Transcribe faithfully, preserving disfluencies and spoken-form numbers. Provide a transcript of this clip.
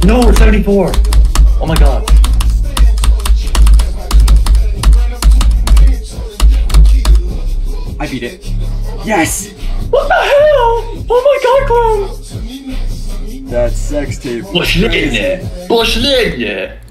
No, we're seventy-four. Oh my god. I beat it. Yes! What the hell? Oh my god, Clown! That sex tape. Pośrednie! Pośrednie!